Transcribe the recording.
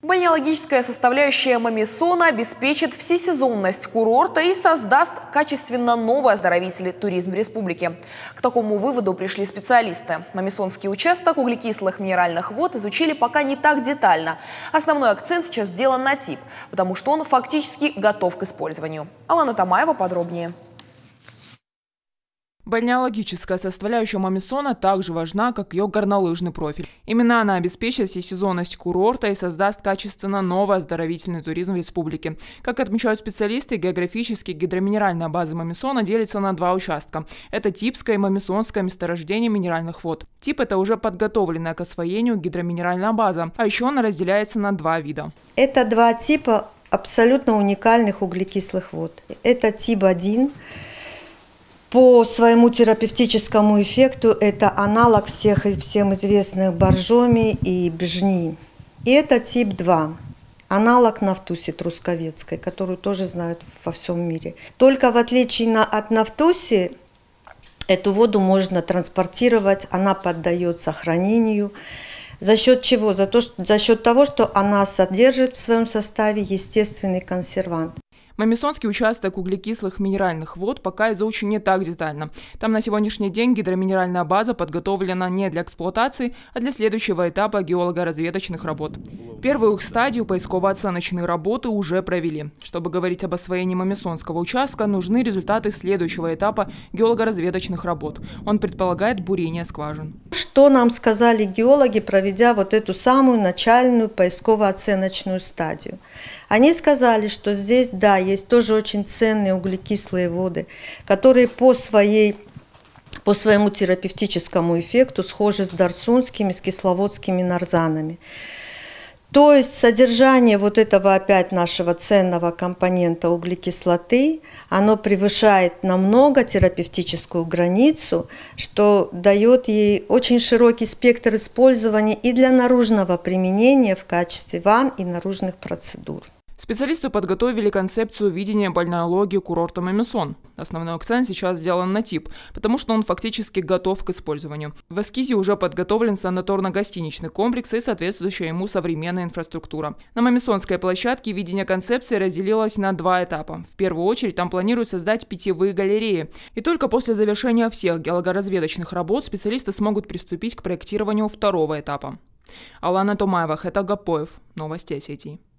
Бальнеологическая составляющая Мамисона обеспечит всесезонность курорта и создаст качественно новый оздоровительный туризм в республике. К такому выводу пришли специалисты. Мамисонский участок углекислых минеральных вод изучили пока не так детально. Основной акцент сейчас сделан на тип, потому что он фактически готов к использованию. Алана Тамаева подробнее. Бальнеологическая составляющая Мамисона также важна, как ее горнолыжный профиль. Именно она обеспечит всесезонность курорта и создаст качественно новый оздоровительный туризм в республике. Как отмечают специалисты, географически гидроминеральная база Мамисона делится на два участка. Это Типское и Мамисонское месторождение минеральных вод. Тип – это уже подготовленная к освоению гидроминеральная база, а еще она разделяется на два вида. Это два типа абсолютно уникальных углекислых вод. Это тип 1. По своему терапевтическому эффекту это аналог всем известных боржоми и бежни. И это тип 2, аналог нафтуси трусковецкой, которую тоже знают во всем мире. Только в отличие от нафтуси, эту воду можно транспортировать, она поддается хранению. За счет чего? За счет того, что она содержит в своем составе естественный консервант. Мамисонский участок углекислых минеральных вод пока изучен не так детально. Там на сегодняшний день гидроминеральная база подготовлена не для эксплуатации, а для следующего этапа геолого-разведочных работ. Первую их стадию поисково-оценочные работы уже провели. Чтобы говорить об освоении Мамисонского участка, нужны результаты следующего этапа геолого-разведочных работ. Он предполагает бурение скважин. Что нам сказали геологи, проведя вот эту самую начальную поисково-оценочную стадию? Они сказали, что здесь, да, есть тоже очень ценные углекислые воды, которые по своему терапевтическому эффекту схожи с дарсунскими, с кисловодскими нарзанами. То есть содержание вот этого опять нашего ценного компонента углекислоты, оно превышает намного терапевтическую границу, что дает ей очень широкий спектр использования и для наружного применения в качестве ванн и наружных процедур. Специалисты подготовили концепцию видения бальнеологии курорта Мамисон. Основной акцент сейчас сделан на тип, потому что он фактически готов к использованию. В эскизе уже подготовлен санаторно-гостиничный комплекс и соответствующая ему современная инфраструктура. На Мамисонской площадке видение концепции разделилось на два этапа. В первую очередь там планируют создать питьевые галереи. И только после завершения всех геологоразведочных работ специалисты смогут приступить к проектированию второго этапа. Алана Тамаева, Хета Гапоев. Новости Осетии.